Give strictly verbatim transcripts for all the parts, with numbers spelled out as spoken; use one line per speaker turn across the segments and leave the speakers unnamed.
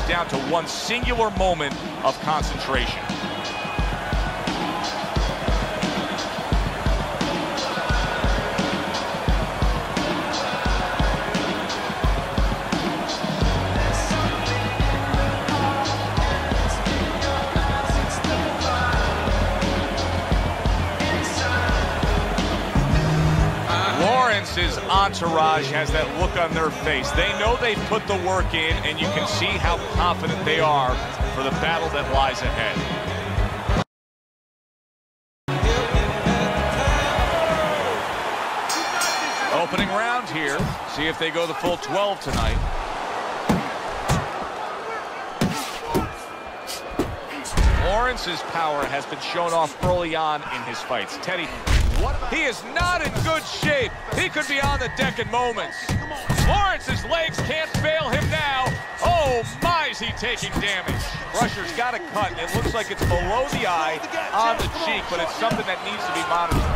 down to one singular moment of concentration. His entourage has that look on their face. They know they've put the work in, and you can see how confident they are for the battle that lies ahead. Opening round here. See if they go the full twelve tonight. Lawrence's power has been shown off early on in his fights. Teddy, he is not in good shape. He could be on the deck in moments. Lawrence's legs can't fail him now. Oh, my, is he taking damage. Crusher's got a cut, and it looks like it's below the eye on the cheek, but it's something that needs to be monitored.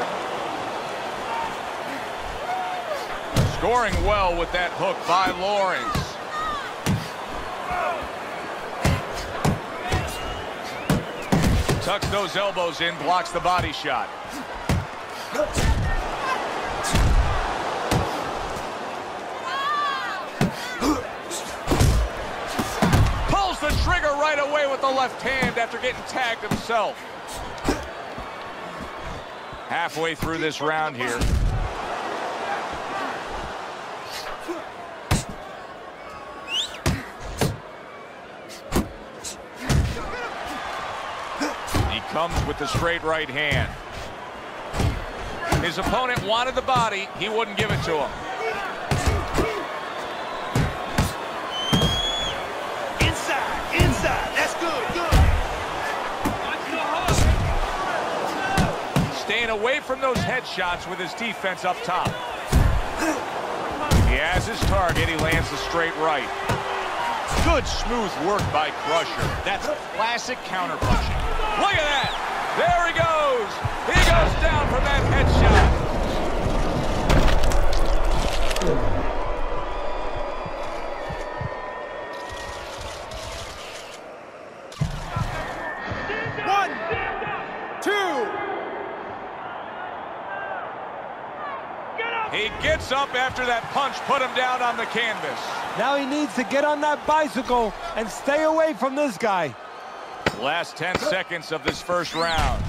Scoring well with that hook by Lawrence. Tucks those elbows in, blocks the body shot. Pulls the trigger right away with the left hand after getting tagged himself. Halfway through this round here. Comes with the straight right hand. His opponent wanted the body. He wouldn't give it to him.
Inside, inside. That's good, good.
Staying away from those headshots with his defense up top. He has his target. He lands the straight right. Good smooth work by Crusher. That's classic counterpunching. Look at that. There he goes. He goes down from that headshot.
One, two.
He gets up after that punch put him down on the canvas.
Now he needs to get on that bicycle and stay away from this guy.
Last ten seconds of this first round.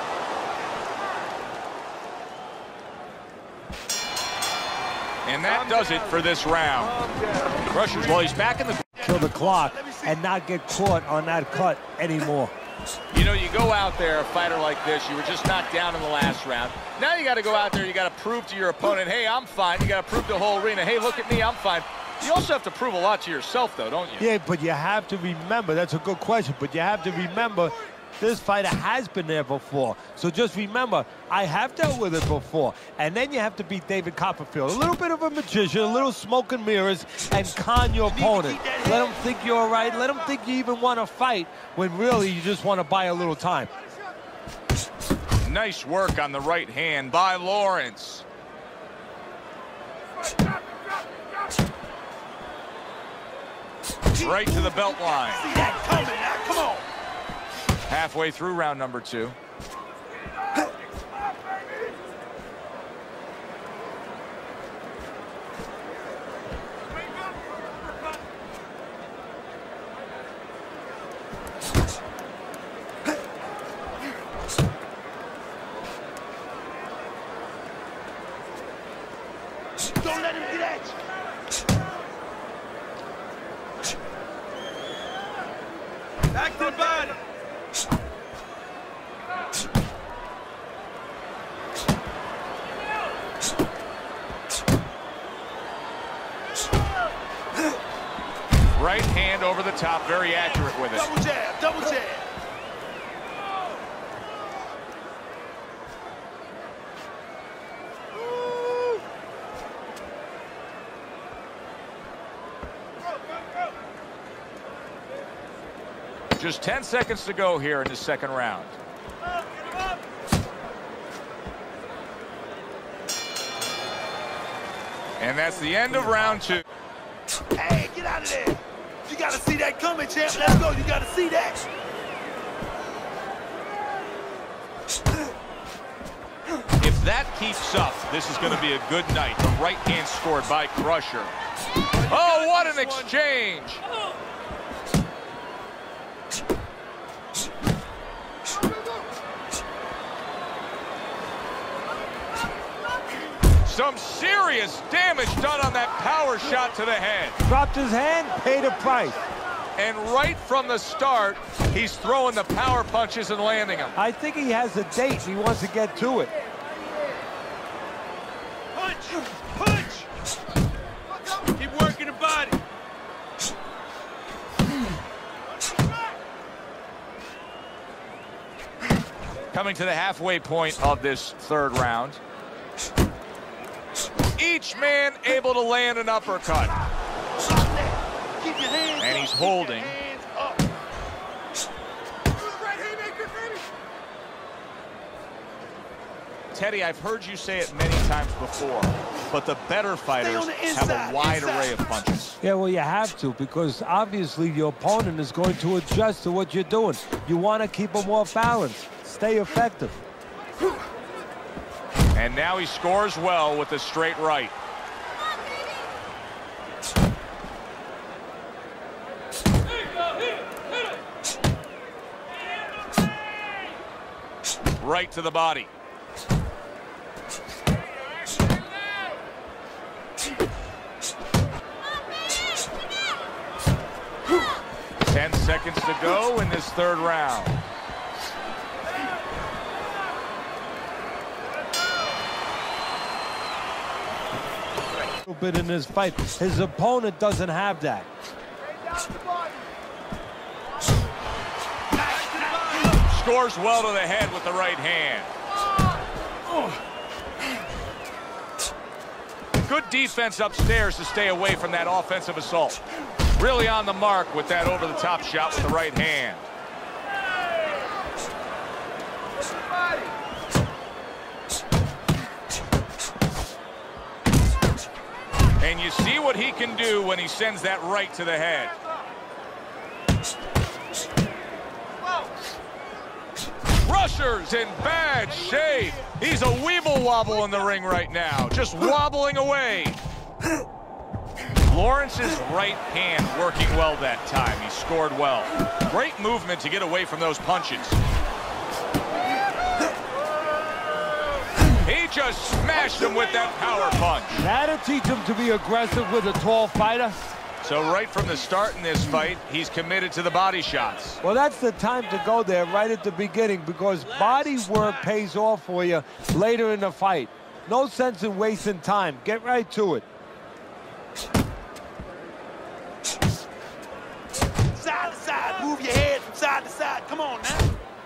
And that does it for this round. Crusher's, well, he's back in the...
Kill the clock and not get caught on that cut anymore.
You know, you go out there, a fighter like this, you were just knocked down in the last round. Now you got to go out there, you got to prove to your opponent, hey, I'm fine. You got to prove to the whole arena, hey, look at me, I'm fine. You also have to prove a lot to yourself, though, don't you?
Yeah, but you have to remember, that's a good question, but you have to remember this fighter has been there before. So just remember, I have dealt with it before. And then you have to beat David Copperfield. A little bit of a magician, a little smoke and mirrors, and con your opponent. Let him think you're all right. Let him think you even want to fight when really you just want to buy a little time.
Nice work on the right hand by Lawrence. Right to the belt line.
See that coming now, come on.
Halfway through round number two.
Don't let him get at you. Back to the body.
Right hand over the top, very accurate with it.
Double jab, double jab.
Just ten seconds to go here in the second round. And that's the end of round two.
Hey, get out of there. You gotta see that coming, champ. Let's go. You gotta see that.
If that keeps up, this is going to be a good night. The right hand scored by Crusher. Oh, what an exchange! Some serious damage done on that power shot to the head.
Dropped his hand, paid a price.
And right from the start, he's throwing the power punches and landing them.
I think he has a date. He wants to get to it.
Punch! Punch! Keep working the body.
Coming to the halfway point of this third round. Each man able to land an uppercut.
Keep your hands
And
up.
he's holding.
Keep your hands up.
Teddy, I've heard you say it many times before, but the better fighters
the
have
inside,
a wide
inside.
array of punches.
Yeah, well, you have to, because obviously your opponent is going to adjust to what you're doing. You want to keep them off balance. Stay effective.
And now he scores well with the straight right. Right to the body. Ten seconds to go in this third round.
A little bit in this fight. His opponent doesn't have that.
Scores well to the head with the right hand. Good defense upstairs to stay away from that offensive assault. Really on the mark with that over-the-top shot with the right hand. And you see what he can do when he sends that right to the head. Crusher's in bad shape. He's a weeble wobble in the ring right now, just wobbling away. Lawrence's right hand working well that time. He scored well. Great movement to get away from those punches. He just smashed him with that power punch.
That'll teach him to be aggressive with a tall fighter.
So right from the start in this fight, he's committed to the body shots.
Well, that's the time to go there right at the beginning, because body work pays off for you later in the fight. No sense in wasting time. Get right to it.
Side to side. Move your head from side to side. Come on now.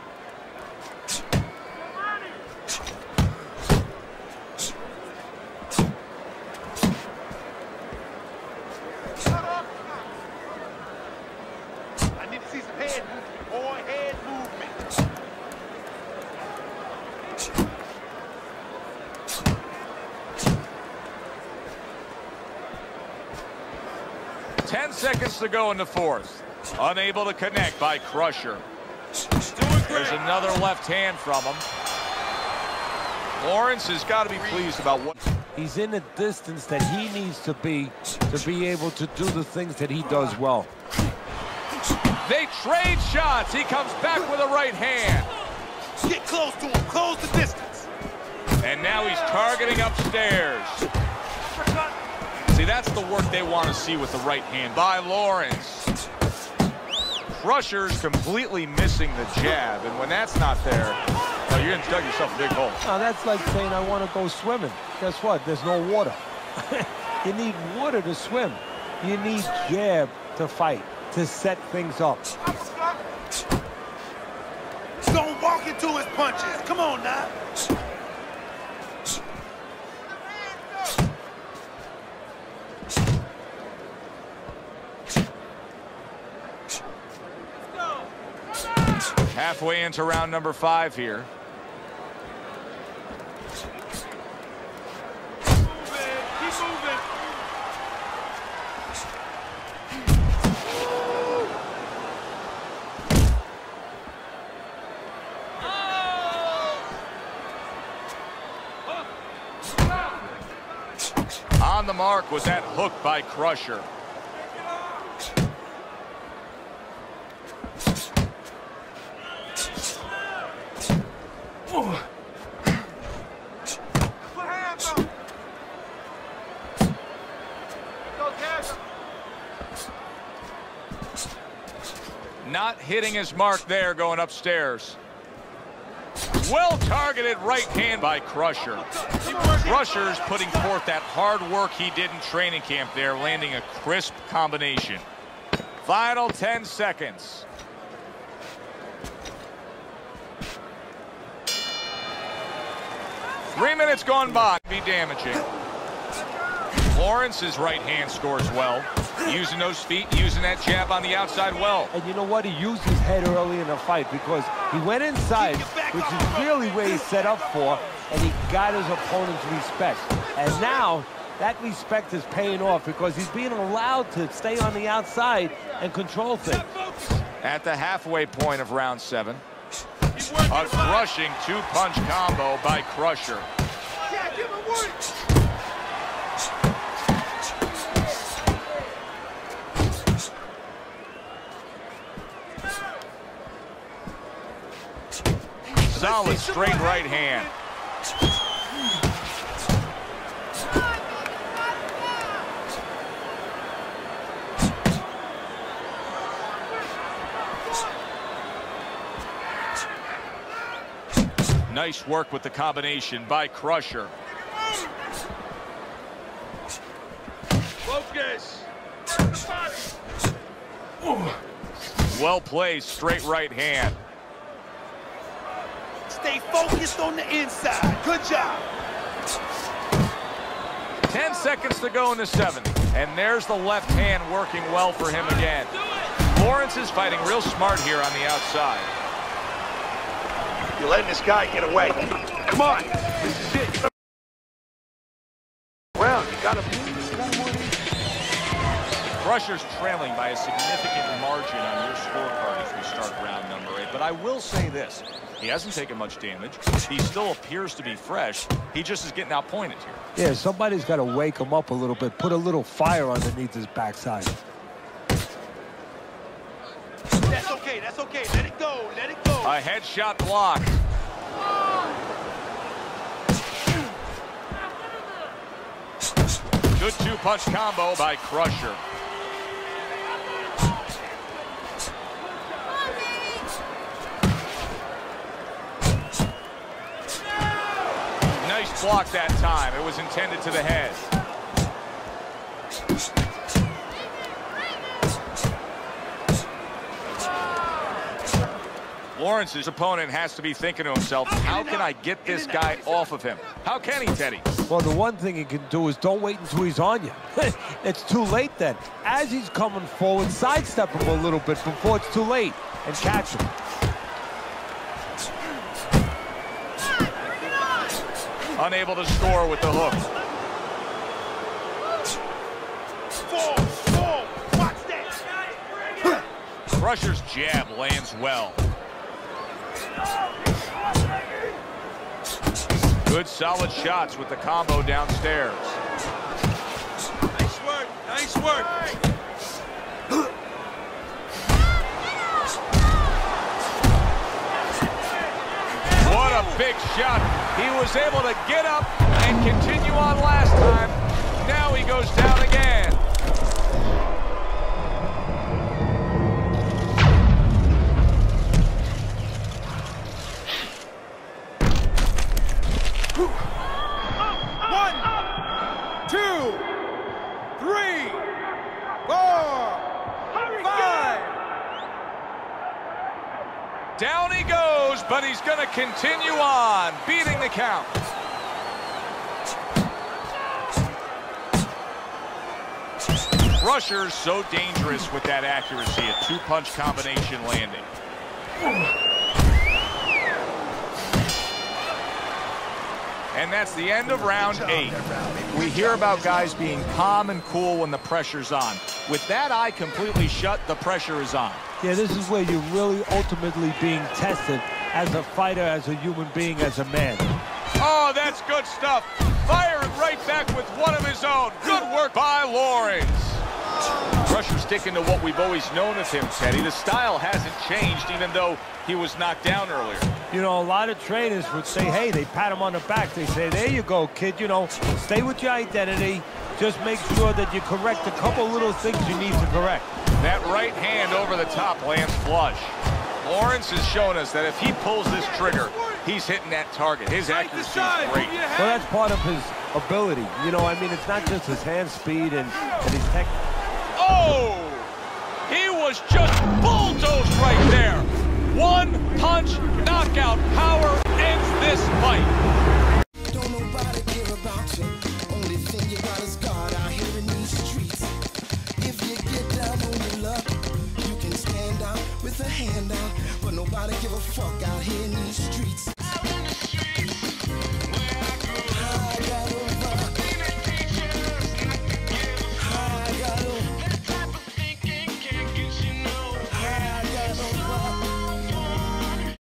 I need to see some head movement, boy. Head movement.
Ten seconds to go in the fourth. Unable to connect by Crusher. There's another left hand from him. Lawrence has got to be pleased about what...
He's in a distance that he needs to be to be able to do the things that he does well.
They trade shots. He comes back with a right hand.
Get close to him. Close the distance.
And now he's targeting upstairs. See, that's the work they want to see with the right hand by Lawrence. Crusher's completely missing the jab, and when that's not there, well, you're going to dug yourself a big hole.
Now, that's like saying I want to go swimming. Guess what? There's no water. You need water to swim. You need jab to fight, to set things up.
Don't walk into his punches. Come on now.
Halfway into round number five here.
Keep moving.
on the mark with that hook by Crusher. Not hitting his mark there, going upstairs. Well-targeted right hand by Crusher. Crusher's putting forth that hard work he did in training camp there, landing a crisp combination. Final ten seconds. Three minutes gone by. Be damaging. Lawrence's right hand scores well. Using those feet, using that jab on the outside well.
And you know what? He used his head early in the fight because he went inside, which is really where he's set up for, and he got his opponent's respect. And now that respect is paying off because he's being allowed to stay on the outside and control things.
At the halfway point of round seven, a crushing two-punch combo by Crusher. Solid straight right hand. Nice work with the combination by Crusher.
Focus.
Well placed, straight right hand.
Stay focused on the inside. Good job.
Ten seconds to go in the seventh. And there's the left hand working well for him again. Lawrence is fighting real smart here on the outside.
You're letting this guy get away. Come on. This is it. Well, you gotta
Crusher's trailing by a significant margin on your scorecard as we start round number eight. But I will say this. He hasn't taken much damage. He still appears to be fresh. He just is getting outpointed here.
Yeah, somebody's got to wake him up a little bit, put a little fire underneath his backside.
That's okay, that's okay. Let it go, let it go.
A headshot blocked. Good two-punch combo by Crusher. Nice block that time. It was intended to the head. Lawrence's opponent has to be thinking to himself, how can I get this guy off of him? How can he, Teddy?
Well, the one thing he can do is don't wait until he's on you. It's too late then. As he's coming forward, sidestep him a little bit before it's too late and catch him.
Unable to score with the hook.
Fall, fall, watch that.
Crusher's jab lands well. Good solid shots with the combo downstairs.
Nice work, nice work.
What a big shot. He was able to get up and continue on last time. Now he goes down again.
One, two, three, four, five.
Down he goes, but he's going to continue on, beating the count. Crusher's so dangerous with that accuracy, a two-punch combination landing. And that's the end of round eight. We hear about guys being calm and cool when the pressure's on. With that eye completely shut, the pressure is on.
Yeah, this is where you're really ultimately being tested as a fighter, as a human being, as a man.
Oh, that's good stuff. Fire right back with one of his own. Good work by Lawrence. Crusher sticking to what we've always known of him, Teddy. The style hasn't changed, even though he was knocked down earlier.
You know, a lot of trainers would say, hey, they pat him on the back. They say, there you go, kid. You know, stay with your identity. Just make sure that you correct a couple little things you need to correct.
That right hand over the top lands flush. Lawrence has shown us that if he pulls this trigger, he's hitting that target. His accuracy is great.
Well, that's part of his ability. You know, I mean, it's not just his hand speed and, and his tech.
Oh! He was just bulldozed right there. One punch knockout power ends this fight.
Don't nobody care about you. Only thing you got is God out here in these streets. If you get down on your luck, you can stand out with a hand out. But nobody give a fuck out here in these